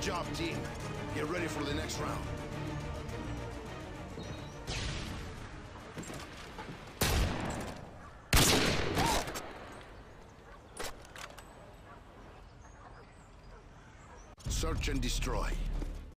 job, team. Get ready for the next round. Search and destroy.